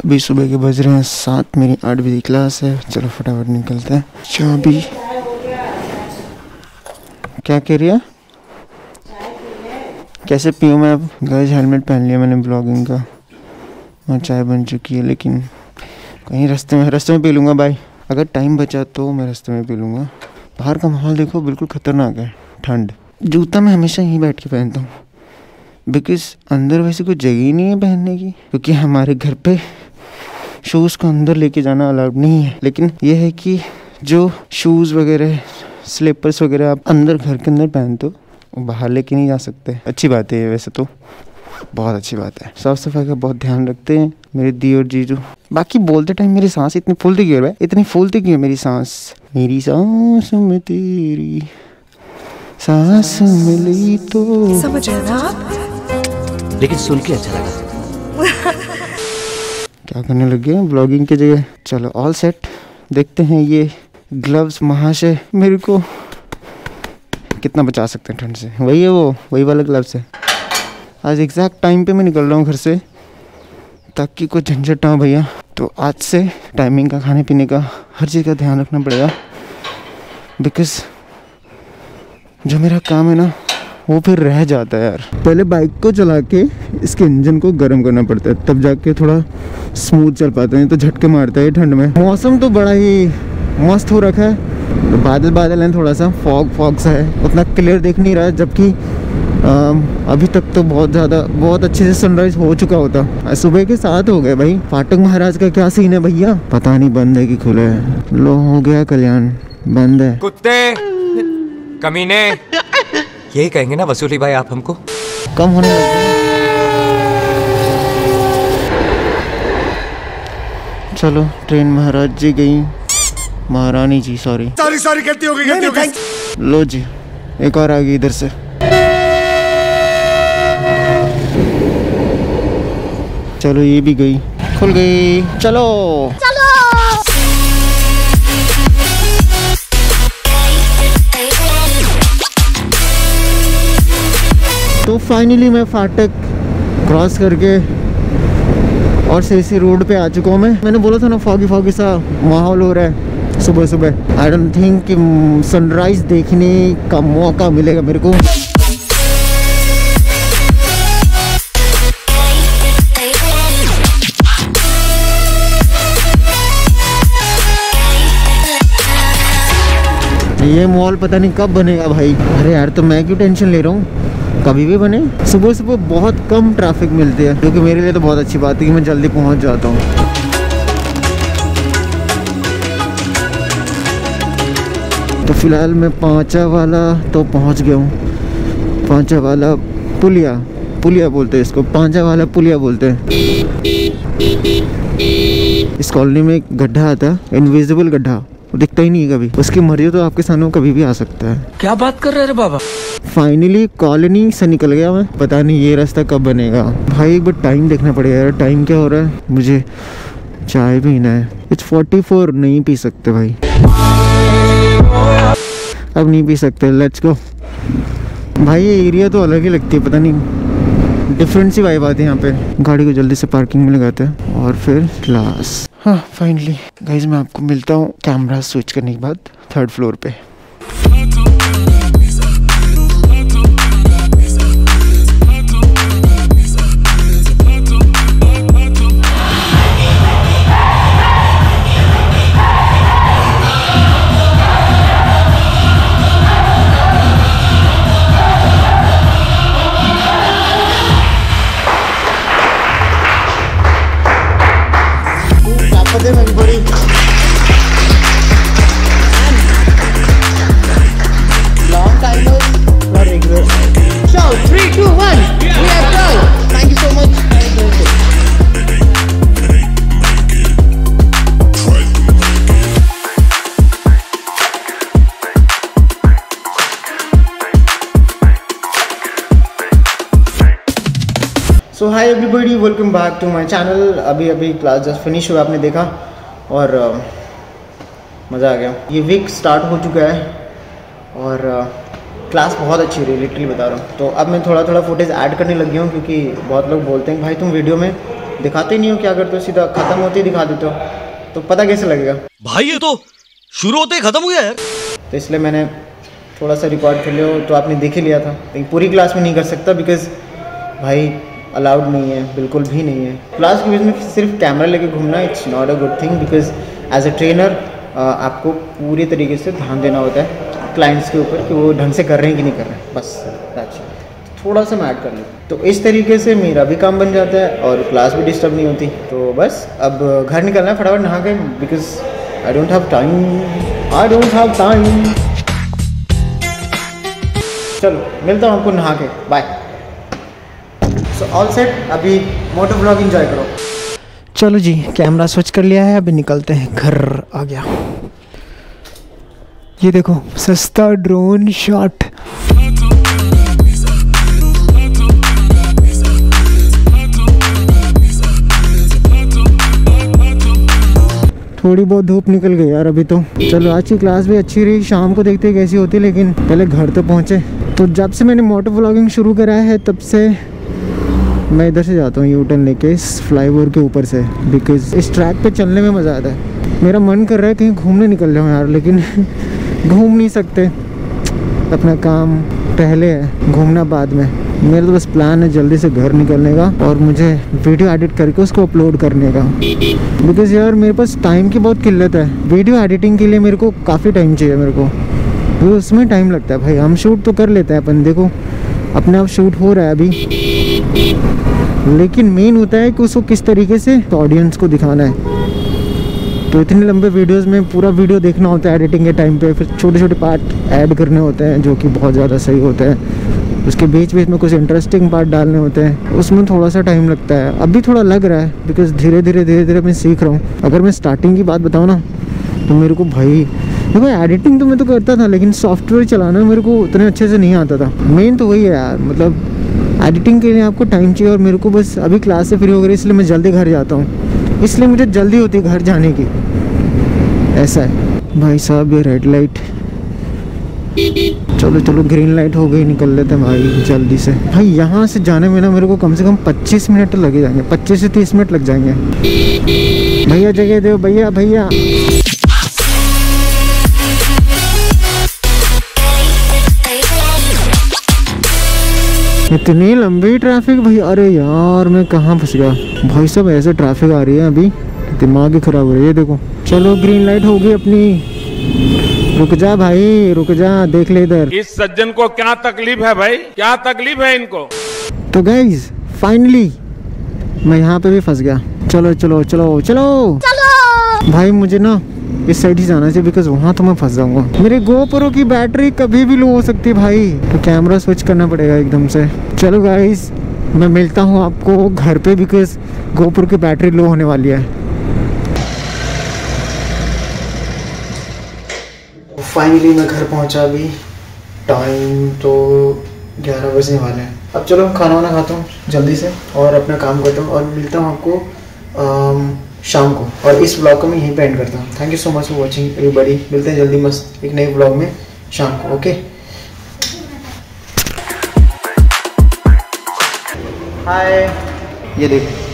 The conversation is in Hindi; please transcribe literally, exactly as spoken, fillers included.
अभी सुबह के बज रहे हैं सात, मेरी आठ बजे क्लास है। चलो फटाफट निकलते हैं। चाबी क्या कह रही है? कैसे पीऊँ मैं अब? गाइस हेलमेट पहन लिया मैंने ब्लॉगिंग का और चाय बन चुकी है, लेकिन कहीं रास्ते में रास्ते में पी लूँगा भाई। अगर टाइम बचा तो मैं रास्ते में पी लूँगा। बाहर का माहौल देखो, बिल्कुल ख़तरनाक है, ठंड। जूता मैं हमेशा यहीं बैठ के पहनता हूँ बिकॉज अंदर वैसे कोई जगह ही नहीं है पहनने की, क्योंकि हमारे घर पे शूज़ को अंदर लेके जाना अलाउड नहीं है। लेकिन ये है कि जो शूज़ वगैरह स्लीपर्स वगैरह आप अंदर घर के अंदर पहनते हो, बाहर लेके नहीं जा सकते। अच्छी बात है ये, वैसे तो बहुत अच्छी बात है। साफ़ सफाई का बहुत ध्यान रखते हैं मेरे दी और जीजू। बाकी बोलते टाइम मेरी सांस इतनी फूलती क्यों है? इतनी फूलती क्यों मेरी सांस? मेरी सांस में तेरी सांस मिली तो समझ रहे ना आप? लेकिन सुन के अच्छा लगा। क्या करने लग गए ब्लॉगिंग की जगह। चलो ऑल सेट। देखते हैं ये ग्लव्स महाशय मेरे को कितना बचा सकते हैं ठंड से। वही है वो, वही वाला ग्लव्स है। आज एग्जैक्ट टाइम पे मैं निकल रहा हूँ घर से ताकि कोई झंझट ना हो भैया। तो आज से टाइमिंग का, खाने पीने का, हर चीज़ का ध्यान रखना पड़ेगा बिकॉज जो मेरा काम है ना वो फिर रह जाता है यार। पहले बाइक को चला के इसके इंजन को गर्म करना पड़ता है, तब जाके थोड़ा स्मूथ चल पाता है, तो झटके मारता है ठंड में। मौसम तो बड़ा ही मस्त हो रखा है, तो बादल बादल हैं, थोड़ा सा फॉग फॉग सा है, उतना क्लियर दिख नहीं रहा है। जबकि अभी तक तो बहुत ज़्यादा बहुत अच्छे से सनराइज हो चुका होता। सुबह के सात हो गए भाई। फाटक महाराज का क्या सीन है भैया? पता नहीं बंद है कि खुले है। लो हो गया कल्याण, बंद है। कुत्ते कमीने यही कहेंगे ना वसूली भाई आप हमको? कम होने लग गया। चलो ट्रेन महाराज जी गई, महारानी जी सॉरी सॉरी सॉरी गलती हो गई गलती हो गई। लो जी एक और आ गई इधर से। चलो ये भी गई, खुल गई। चलो चलो तो फाइनली मैं फाटक क्रॉस करके और सीसी रोड पे आ चुका हूँ। मैं मैंने बोला था ना फॉगी फॉगी सा माहौल हो रहा है सुबह सुबह। आई डोंट थिंक कि सनराइज देखने का मौका मिलेगा मेरे को। ये मॉल पता नहीं कब बनेगा भाई। अरे यार तो मैं क्यों टेंशन ले रहा हूँ, कभी भी बने। सुबह सुबह बहुत कम ट्रैफिक मिलती है, क्योंकि मेरे लिए तो बहुत अच्छी बात है कि मैं जल्दी पहुँच जाता हूँ। तो फिलहाल मैं पांचा वाला तो पहुँच गया हूँ। पांचा वाला पुलिया पुलिया बोलते हैं इसको, पांचा वाला पुलिया बोलते हैं। इस कॉलोनी में एक गड्ढा आता है, इनविजिबल गड्ढा, दिखता ही नहीं है कभी। उसकी मर्जी तो आपके सामने कभी भी आ सकता है। क्या बात कर रहे रे बाबा? फाइनली कॉलोनी से निकल गया मैं। पता नहीं ये रास्ता कब बनेगा भाई। एक बार टाइम देखना पड़ेगा यार, टाइम क्या हो रहा है। मुझे चाय पीना है। इट्स फोर्टी फोर, नहीं पी सकते भाई, अब नहीं पी सकते। लेट्स गो भाई। ये एरिया तो अलग ही लगती है, पता नहीं डिफरेंट सी वाइब आती है यहाँ पे। गाड़ी को जल्दी से पार्किंग में लगाते हैं और फिर क्लास। हाँ फाइनली गाइज मैं आपको मिलता हूँ कैमरा स्विच करने के बाद थर्ड फ्लोर पे। So hi everybody, welcome back to my channel. अभी अभी क्लास जस्ट फिनिश हुआ, आपने देखा और uh, मज़ा आ गया। ये वीक स्टार्ट हो चुका है और uh, क्लास बहुत अच्छी रही, लिटरली बता रहा हूँ। तो अब मैं थोड़ा थोड़ा फुटेज ऐड करने लग गया हूँ, क्योंकि बहुत लोग बोलते हैं भाई तुम वीडियो में दिखाते ही नहीं हो, क्या करते हो, सीधा खत्म होते ही दिखा देते हो, तो पता कैसे लगेगा भाई ये तो शुरू होते ही खत्म हो गया यार। तो इसलिए मैंने थोड़ा सा रिकॉर्ड कर लिया, तो आपने देख ही लिया था, लेकिन पूरी क्लास में नहीं कर सकता बिकॉज भाई अलाउड नहीं है, बिल्कुल भी नहीं है। क्लास के बीच में सिर्फ कैमरा लेके घूमना it's not a good thing, because as a trainer आपको पूरी तरीके से ध्यान देना होता है क्लाइंट्स के ऊपर कि वो ढंग से कर रहे हैं कि नहीं कर रहे हैं, बस दैट्स इट। थोड़ा सा मैं ऐड कर लेता हूँ, तो इस तरीके से मेरा भी काम बन जाता है और क्लास भी डिस्टर्ब नहीं होती। तो बस अब घर निकलना है फटाफट नहा के, because I don't have time, I don't have time. चलो मिलता हूँ आपको नहा के, बाय। सो ऑल सेट, अभी मोटो व्लॉग एंजॉय करो। चलो जी, कैमरा स्विच कर लिया है, अभी निकलते हैं, घर आ गया। ये देखो सस्ता ड्रोन शॉट। थोड़ी बहुत धूप निकल गई यार अभी तो। चलो आज की क्लास भी अच्छी रही, शाम को देखते हैं कैसी होती है, लेकिन पहले घर तो पहुंचे। तो जब से मैंने मोटो व्लॉगिंग शुरू करा है तब से मैं इधर से जाता हूँ यू टर्न लेके, इस फ्लाईओवर के ऊपर से, बिकॉज इस ट्रैक पे चलने में मज़ा आता है। मेरा मन कर रहा है कहीं घूमने निकल जाऊँ यार, लेकिन घूम नहीं सकते, अपना काम पहले है, घूमना बाद में। मेरा तो बस प्लान है जल्दी से घर निकलने का और मुझे वीडियो एडिट करके उसको अपलोड करने का, बिकॉज यार मेरे पास टाइम की बहुत किल्लत है। वीडियो एडिटिंग के लिए मेरे को काफ़ी टाइम चाहिए मेरे को, तो उसमें टाइम लगता है भाई। हम शूट तो कर लेते हैं अपन, देखो अपने आप शूट हो रहा है अभी, लेकिन मेन होता है कि उसको किस तरीके से ऑडियंस को दिखाना है। तो इतने लंबे वीडियोस में पूरा वीडियो देखना होता है एडिटिंग के टाइम पे, फिर छोटे छोटे पार्ट ऐड करने होते हैं जो कि बहुत ज़्यादा सही होते हैं, उसके बीच बीच में कुछ इंटरेस्टिंग पार्ट डालने होते हैं, उसमें थोड़ा सा टाइम लगता है। अभी थोड़ा लग रहा है बिकॉज धीरे धीरे धीरे धीरे मैं सीख रहा हूँ। अगर मैं स्टार्टिंग की बात बताऊँ ना, तो मेरे को भाई देखो एडिटिंग तो मैं तो करता था, लेकिन सॉफ्टवेयर चलाना मेरे को उतने अच्छे से नहीं आता था। मेन तो वही है यार, मतलब एडिटिंग के लिए आपको टाइम चाहिए, और मेरे को बस अभी क्लास से फ्री हो गई इसलिए मैं जल्दी घर जाता हूँ, इसलिए मुझे जल्दी होती है घर जाने की, ऐसा है भाई साहब। ये रेड लाइट, चलो चलो ग्रीन लाइट हो गई, निकल लेते हैं भाई जल्दी से। भाई यहाँ से जाने में ना मेरे को कम से कम पच्चीस मिनट लगे जाएंगे, पच्चीस से तीस मिनट लग जाएंगे। भैया जगह दो, भैया भैया। इतनी लंबी ट्रैफिक भाई, अरे यार मैं कहाँ फंस गया भाई साहब। ऐसे ट्रैफिक आ रही है अभी, दिमाग ही खराब हो रही है। देखो चलो ग्रीन लाइट हो गई अपनी, रुक जा भाई रुक जा, देख ले इधर। इस सज्जन को क्या तकलीफ है भाई, क्या तकलीफ है इनको। तो गाइज फाइनली मैं यहाँ पे भी फंस गया। चलो चलो चलो चलो चलो भाई, मुझे ना इस साइड ही जाना चाहिए बिकॉज वहाँ तो मैं फंस जाऊंगा। मेरे गोप्रो की बैटरी कभी भी लो हो सकती है भाई, तो कैमरा स्विच करना पड़ेगा एकदम से। चलो गाइज मैं मिलता हूँ आपको घर पे, बिकॉज गोप्रो की बैटरी लो होने वाली है। फाइनली मैं घर पहुँचा, अभी टाइम तो ग्यारह बजने वाले हैं। अब चलो खाना वाना खाता हूँ जल्दी से और अपना काम करता हूँ, और मिलता हूँ आपको आम, शाम को, और इस ब्लॉग को मैं यहीं पे एंड करता हूँ। Thank you so much for watching everybody. मिलते हैं जल्दी मस्त एक नए ब्लॉग में शाम को, ओके। हाय, ये देखो